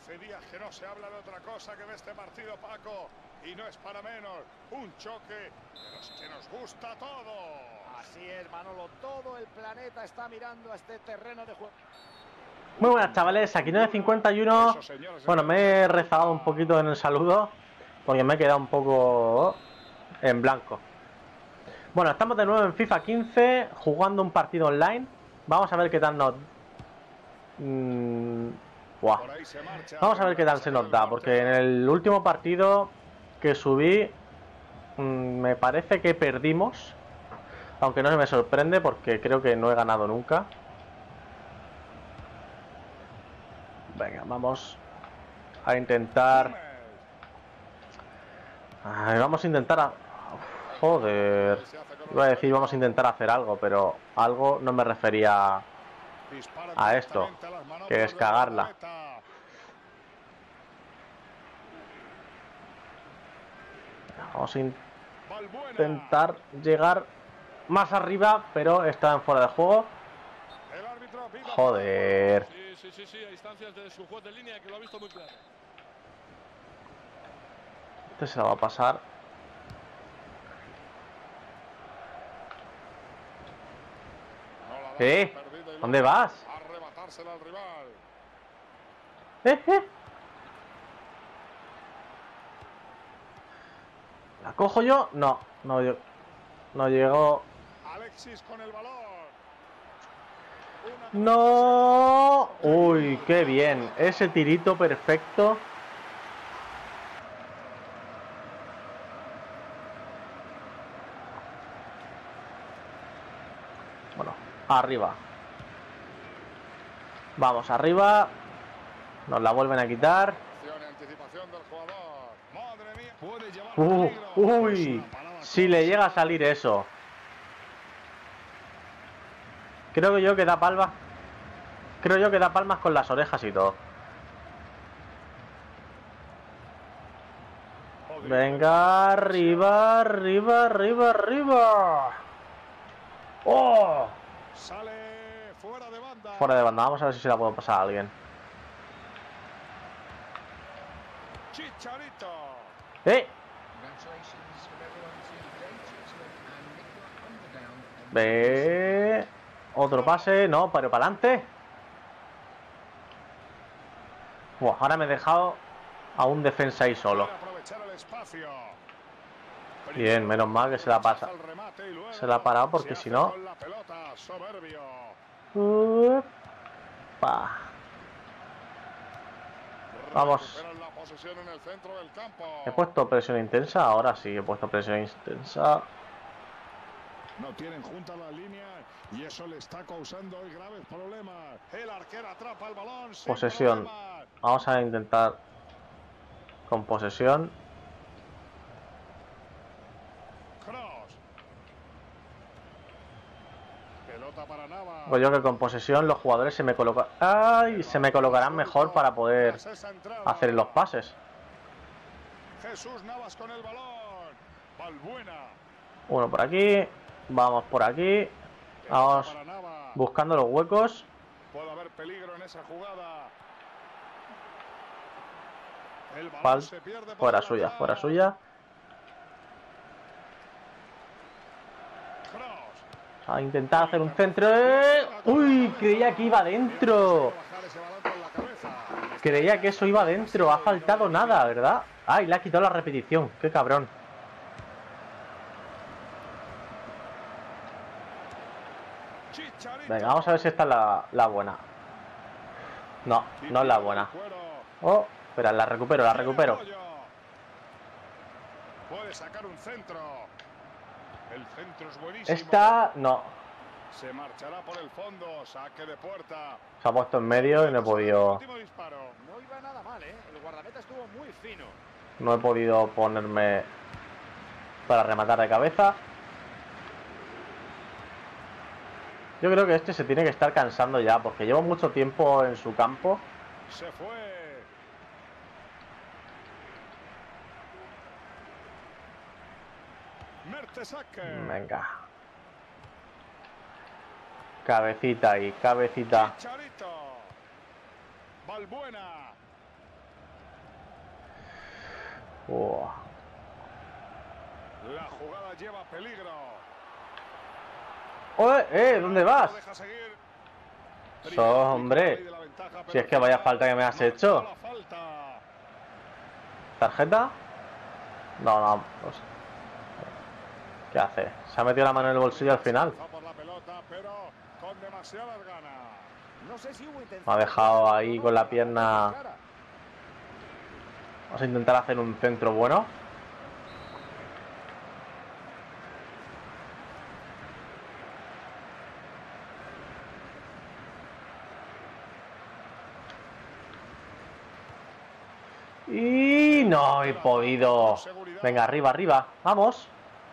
Hace días que no se habla de otra cosa que de este partido, Paco. Y no es para menos. Un choque de los que nos gusta todo. Así es, Manolo. Todo el planeta está mirando a este terreno de juego. Muy buenas, chavales. Aquí 951. Bueno, me he rezado un poquito en el saludo porque me he quedado un poco en blanco. Bueno, estamos de nuevo en FIFA 15 jugando un partido online. Vamos a ver qué tal nos... Vamos a ver qué tal se nos da, porque en el último partido que subí me parece que perdimos, aunque no me sorprende porque creo que no he ganado nunca. Venga, vamos a intentar... vamos a intentar... Joder, iba a decir vamos a intentar hacer algo, pero algo no me refería a esto, que es cagarla. Vamos a intentar llegar más arriba, pero está en fuera de juego. Joder. Sí, a instancias de su juez de línea que lo ha visto muy claro. Este se la va a pasar. ¿Dónde vas? Arrebatársela al rival. ¿La cojo yo? No llegó. Alexis con el balón. No. Uy, qué bien. Ese tirito perfecto. Bueno, arriba. Vamos arriba. Nos la vuelven a quitar. Uy, si le llega a salir eso. Creo yo que da palmas. Creo yo que da palmas con las orejas y todo. Venga, arriba, arriba, arriba, arriba. ¡Oh! Sale fuera de banda. Fuera de banda. Vamos a ver si se la puedo pasar a alguien. Chicharito. Ve. Otro pase. No, pero para adelante. Ahora me he dejado a un defensa ahí solo. Bien, menos mal que se la pasa. Se la ha parado porque si no... Vamos. He puesto presión intensa. Ahora sí, he puesto presión intensa. No tienen junta la línea y eso le está causando hoy graves problemas. El arquero atrapa el balón. Posesión. Vamos a intentar con posesión. Cross. Pelota para Navas. Pues yo que con posesión los jugadores se me colocan. ¡Ay! Se me colocarán mejor para poder hacer los pases. Jesús Navas con el balón. Valbuena. Uno por aquí. Vamos por aquí. Vamos buscando los huecos. Puede haber peligro en esa jugada. Fuera suya, fuera suya. A intentar hacer un centro. ¡Uy! Creía que iba dentro. Creía que eso iba dentro. Ha faltado nada, ¿verdad? ¡Ay! Le ha quitado la repetición. ¡Qué cabrón! Venga, vamos a ver si esta es la buena. No, no es la buena. Oh, espera, la recupero, la recupero. Puede sacar un centro. El centro es buenísimo. Esta, no. Se marchará por el fondo, saque de puerta. Se ha puesto en medio y no he podido. No iba nada mal, ¿eh? El guardameta estuvo muy fino. No he podido ponerme para rematar de cabeza. Yo creo que este se tiene que estar cansando ya, porque llevo mucho tiempo en su campo. Se fue. Mertesacker. Venga. Cabecita ahí, cabecita. Chicharito. Valbuena. La jugada lleva peligro. ¡Oye! ¿Dónde vas? No deja seguir. Hombre, si es que vaya falta que me has hecho. ¿Tarjeta? No, no. Pues, ¿qué hace? Se ha metido la mano en el bolsillo al final. Me ha dejado ahí con la pierna. Vamos a intentar hacer un centro bueno. Y no he podido. Venga, arriba, arriba. Vamos.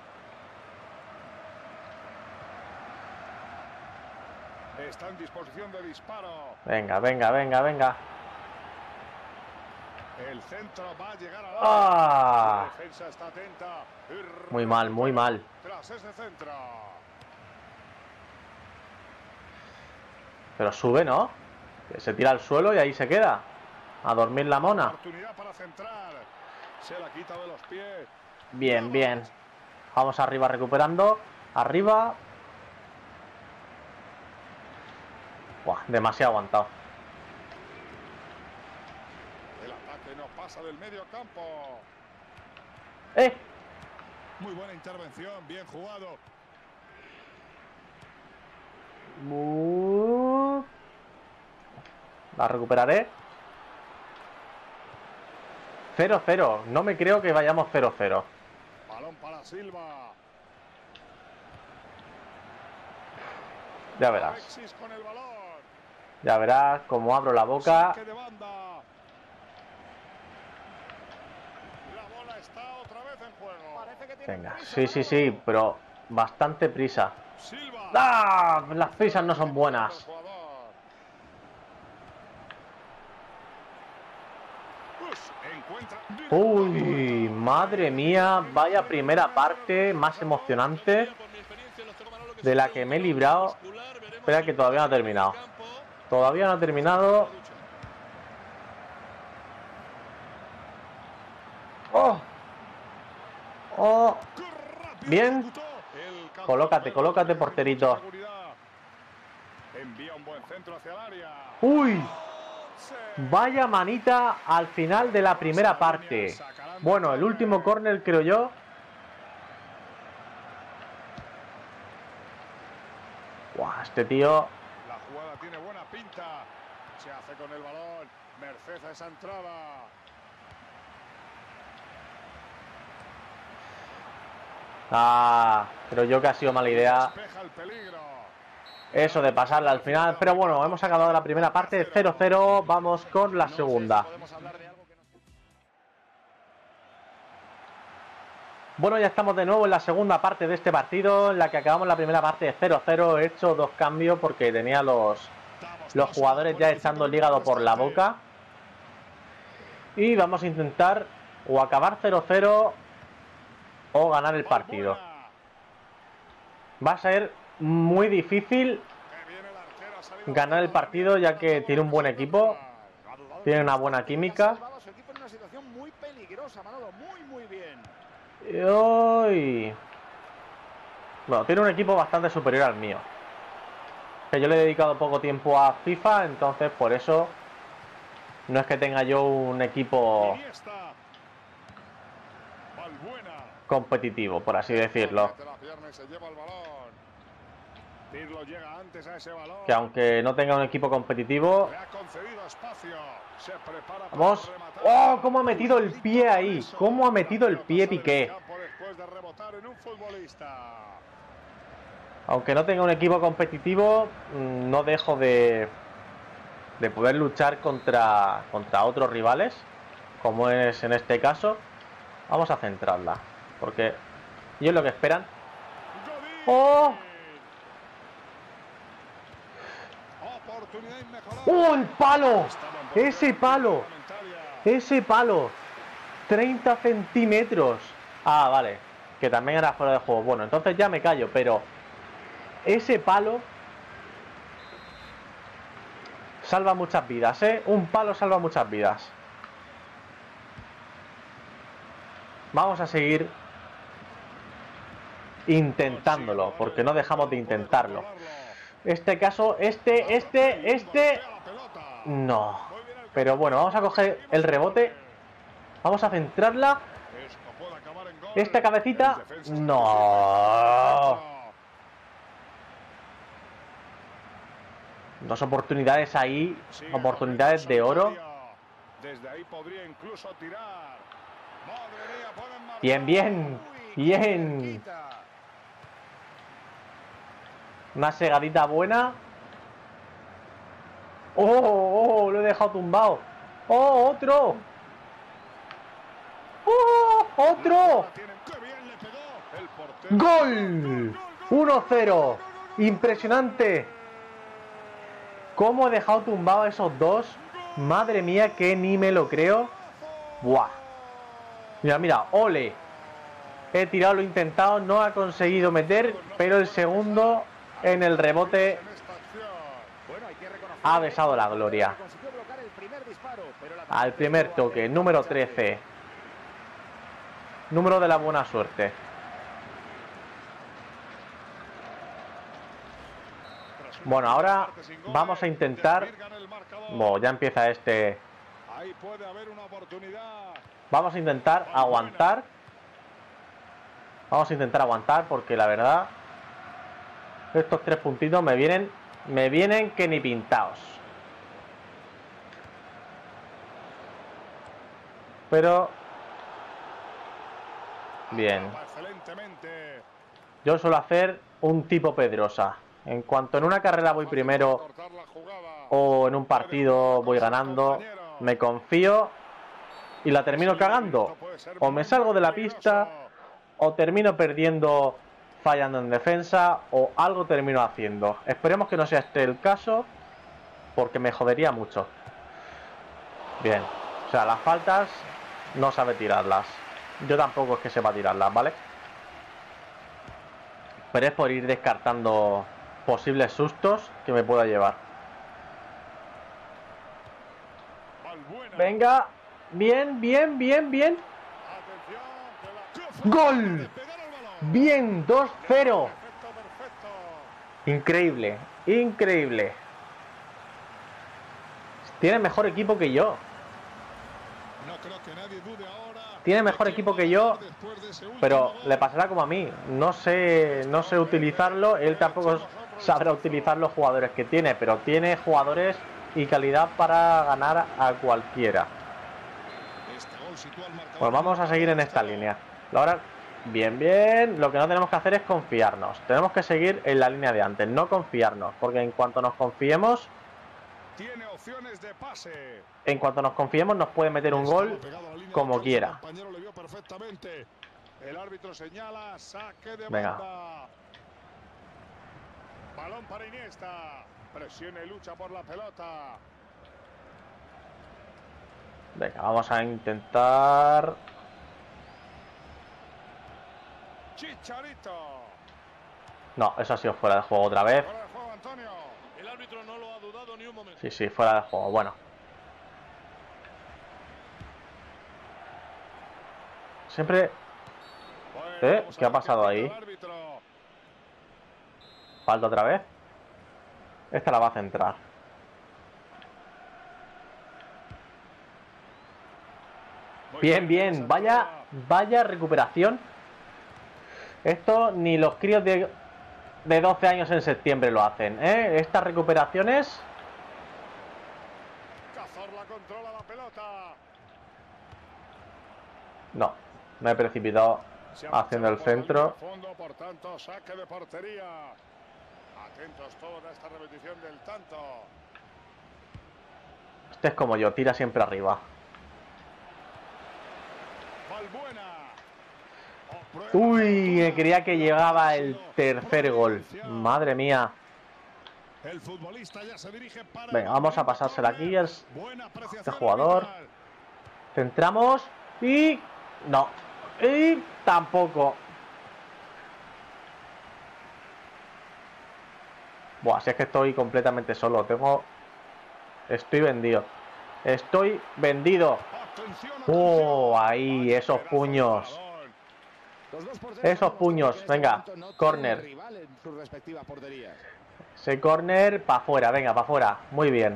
Está en disposición de disparo. Venga, venga, venga, venga. El centro va a llegar a ¡Ah! la defensa está atenta. Muy mal, muy mal. Tras ese centro. Pero sube, ¿no? Que se tira al suelo y ahí se queda. A dormir la mona. Oportunidad para centrar. Se la quita de los pies. Bien, bien. Vamos arriba recuperando. Arriba. Buah, demasiado aguantado. El ataque no pasa del medio campo. Muy buena intervención, bien jugado. La recuperaré. 0-0. No me creo que vayamos 0-0. Balón para Silva. Ya verás. Alexis con el balón. Ya verás cómo abro la boca. Saque de banda. La bola está otra vez en juego. Parece que tiene Venga, prisa, sí, sí, sí, pero bastante prisa. Silva. ¡Ah! Las prisas no son buenas. Uy, madre mía, vaya primera parte más emocionante de la que me he librado. Espera que todavía no ha terminado. Todavía no ha terminado. ¡Oh! ¡Oh! Bien. Colócate, colócate, porterito. Envía un buen centro hacia el área. ¡Uy! Vaya manita al final de la primera parte. Bueno, el último córner, creo yo. Buah, este tío. La jugada tiene buena pinta. Se hace con el balón. Merced a esa entrada. Ah, creo yo que ha sido mala idea Despeja el peligro. eso de pasarla al final. Pero bueno, hemos acabado la primera parte 0-0. Vamos con la segunda. Bueno, ya estamos de nuevo en la segunda parte de este partido, en la que acabamos la primera parte 0-0. He hecho dos cambios porque tenía los jugadores ya echando el hígado por la boca. Y vamos a intentar o acabar 0-0 o ganar el partido. Va a ser muy difícil ganar el partido, ya que tiene un buen equipo, tiene una buena química. Y bueno, tiene un equipo bastante superior al mío. Que yo le he dedicado poco tiempo a FIFA, entonces por eso no es que tenga yo un equipo competitivo, por así decirlo. Que aunque no tenga un equipo competitivo. Vamos. ¡Oh! ¿Cómo ha metido el pie ahí? ¿Cómo ha metido el pie Piqué? Aunque no tenga un equipo competitivo, no dejo de poder luchar contra otros rivales, como es en este caso. Vamos a centrarla, porque ellos lo que esperan. ¡Oh! ¡Oh, el palo! ¡Ese palo! ¡Ese palo! 30 centímetros. Ah, vale. Que también era fuera de juego. Bueno, entonces ya me callo, pero ese palo salva muchas vidas, ¿eh? Un palo salva muchas vidas. Vamos a seguir intentándolo, porque no dejamos de intentarlo. Este caso, este... No. Pero bueno, vamos a coger el rebote. Vamos a centrarla. Esta cabecita... No. Dos oportunidades ahí. Oportunidades de oro. Desde ahí podría incluso tirar. Bien, bien. Bien. Una segadita buena. Oh, lo he dejado tumbado. Oh, otro. Oh, otro. ¡Gol! 1-0. Impresionante. ¿Cómo he dejado tumbado a esos dos? Madre mía, que ni me lo creo. Buah. Mira, mira, ole. He tirado, lo he intentado, no ha conseguido meter, pero el segundo en el rebote ha besado la gloria. Al primer toque, número 13. Número de la buena suerte. Bueno, ahora vamos a intentar... Bueno, ya empieza este... Vamos a intentar aguantar. Vamos a intentar aguantar porque la verdad... Estos 3 puntitos me vienen que ni pintados. Pero... Bien. Yo suelo hacer un tipo Pedrosa. En cuanto en una carrera voy primero o en un partido voy ganando, me confío y la termino cagando. O me salgo de la pista o termino perdiendo, fallando en defensa, o algo termino haciendo. Esperemos que no sea este el caso, porque me jodería mucho. Bien, o sea, las faltas no sabe tirarlas. Yo tampoco es que sepa tirarlas, ¿vale? Pero es por ir descartando posibles sustos que me pueda llevar. Venga, bien, bien, bien, bien. ¡Gol! Bien, 2-0. Increíble, increíble. Tiene mejor equipo que yo. Tiene mejor equipo que yo, pero le pasará como a mí. No sé utilizarlo. Él tampoco sabrá utilizar los jugadores que tiene, pero tiene jugadores y calidad para ganar a cualquiera. Pues vamos a seguir en esta línea. Ahora, bien, bien. Lo que no tenemos que hacer es confiarnos. Tenemos que seguir en la línea de antes, no confiarnos, porque en cuanto nos confiemos, nos puede meter un gol como quiera. El árbitro señala saque de venga. banda. Balón para Iniesta. Presiona y lucha por la pelota. Venga, vamos a intentar. Chicharito. No, eso ha sido fuera de juego otra vez. Fuera de juego, Antonio. El árbitro no lo ha dudado ni un momento. Sí, sí, fuera de juego. Bueno. Siempre... ¿Qué ha pasado ahí? Falta otra vez. Esta la va a centrar. Bien, bien. Vaya recuperación. Esto ni los críos de 12 años en septiembre lo hacen, ¿eh? Estas recuperaciones... Cazorla controla la pelota. No, me he precipitado haciendo el centro. Fondo, por tanto, saque de portería. Atentos todos a esta repetición del tanto. Este es como yo, tira siempre arriba. Valbuena. Uy, me creía que llegaba el tercer gol. Madre mía. El futbolista ya se dirige para... Venga, vamos a pasársela aquí a este jugador. Centramos y... no. Y tampoco. Buah, si es que estoy completamente solo. Estoy vendido. Estoy vendido. Ahí, esos puños. Esos puños, venga, córner. Ese córner para afuera, venga, para afuera. Muy bien.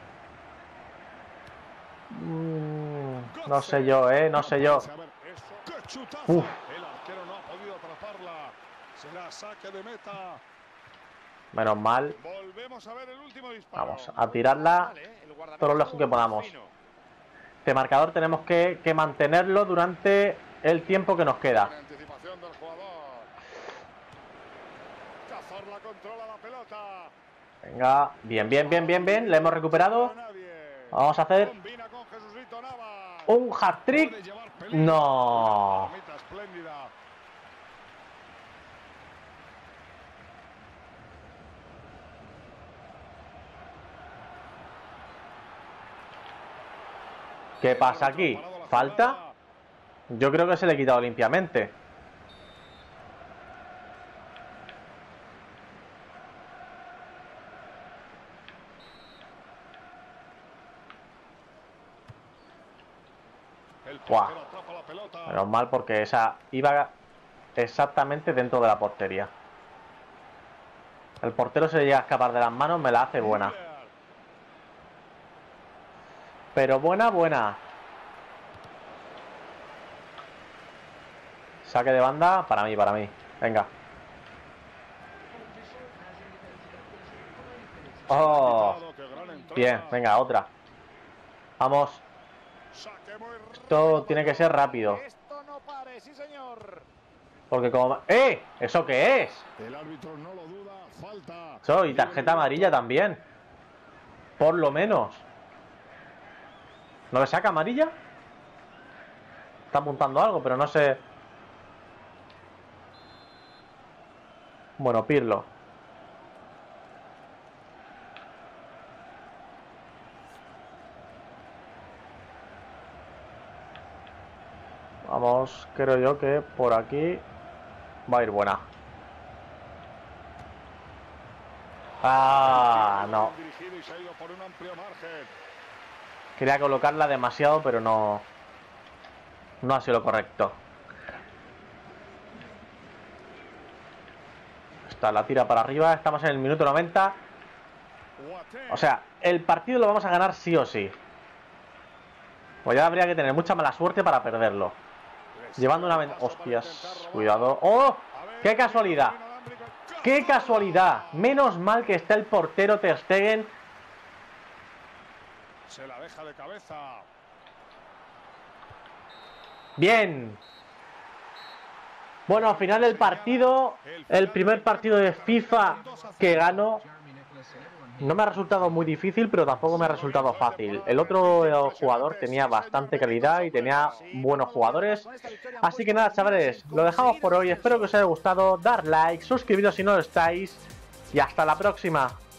No sé yo, no sé yo. Uf. El arquero no ha podido atraparla. Será saque de meta. Menos mal. Volvemos a ver el último disparo. Vamos a tirarla todo lo lejos que podamos. Este marcador tenemos que mantenerlo durante el tiempo que nos queda. Anticipación del jugador. Cazorla controla la pelota. Venga, bien, bien, bien, bien, bien. Le hemos recuperado. Vamos a hacer un hat-trick. No. ¿Qué pasa aquí? ¿Falta? Yo creo que se le ha quitado limpiamente. Buah. Menos mal porque esa iba exactamente dentro de la portería. El portero se le llega a escapar de las manos, me la hace buena. Pero buena, buena. Saque de banda, para mí, para mí. Venga. Oh. Bien, venga, otra. Vamos. Esto tiene que ser rápido. Porque como... ¡Eh! ¿Eso qué es? Eso, y tarjeta amarilla también. Por lo menos. ¿No le saca amarilla? Está apuntando algo, pero no sé. Bueno, Pirlo. Vamos, creo yo que por aquí va a ir buena. Ah, no. Quería colocarla demasiado, pero no ha sido lo correcto. Esta la tira para arriba. Estamos en el minuto 90. O sea, el partido lo vamos a ganar sí o sí. Pues ya habría que tener mucha mala suerte para perderlo. Llevando una... Hostias, cuidado. ¡Oh! ¡Qué casualidad! ¡Qué casualidad! Menos mal que está el portero Ter Stegen. Se la deja de cabeza. Bien. Bueno, al final del partido, el primer partido de FIFA que gano, no me ha resultado muy difícil, pero tampoco me ha resultado fácil. El otro jugador tenía bastante calidad y tenía buenos jugadores. Así que nada, chavales, lo dejamos por hoy. Espero que os haya gustado. Dar like, suscribiros si no lo estáis. Y hasta la próxima.